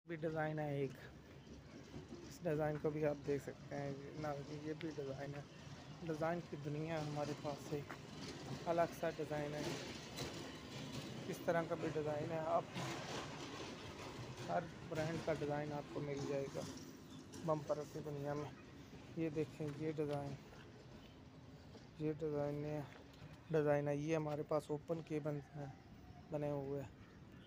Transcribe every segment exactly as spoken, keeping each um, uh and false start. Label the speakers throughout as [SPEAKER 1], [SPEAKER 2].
[SPEAKER 1] भी डिज़ाइन है एक, इस डिज़ाइन को भी आप देख सकते हैं ना, ये भी डिज़ाइन है। डिज़ाइन की दुनिया हमारे पास एक अलग सा डिज़ाइन है। इस तरह का भी डिज़ाइन है, आप हर ब्रांड का डिज़ाइन आपको मिल जाएगा बम्पर की दुनिया में। ये देखें, ये डिज़ाइन ये डिज़ाइन है डिज़ाइन है ये हमारे पास ओपन के बन बने हुए हैं।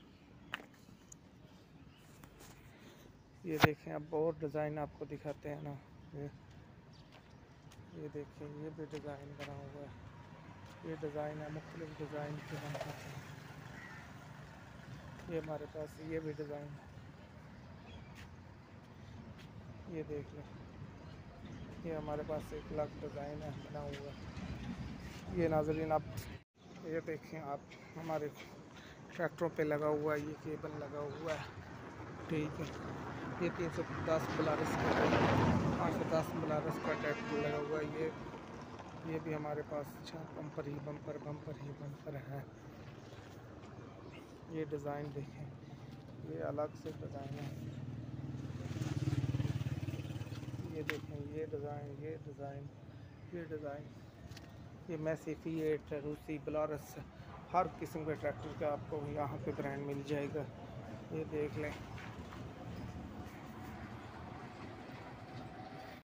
[SPEAKER 1] ये देखें, अब और डिज़ाइन आपको दिखाते हैं ना। ये ये देखें, ये भी डिज़ाइन बना हुआ है। ये डिज़ाइन है, मुख्तलिफ डिज़ाइन के बन सकते हैं। ये हमारे पास ये भी डिज़ाइन है, ये देख लें। ये हमारे पास एक लाख डिज़ाइन है बना हुआ है। ये नाज़रीन आप ये देखें, आप हमारे ट्रैक्टरों पे लगा हुआ है, ये केबल लगा हुआ है, ठीक है। ये तीन सौ दस बलारस का पाँच सौ दस बलारस का ट्रैक्टर लगा हुआ है। ये ये भी हमारे पास अच्छा बम्पर ही बम्पर बम्पर ही बम्पर है। ये डिज़ाइन देखें, ये अलग से डिज़ाइन है। ये देखें, ये डिज़ाइन ये डिज़ाइन ये डिज़ाइन ये मैसी फिएट रूसी बलारस, हर किस्म के ट्रैक्टर का आपको यहाँ पे ब्रांड मिल जाएगा। ये देख लें।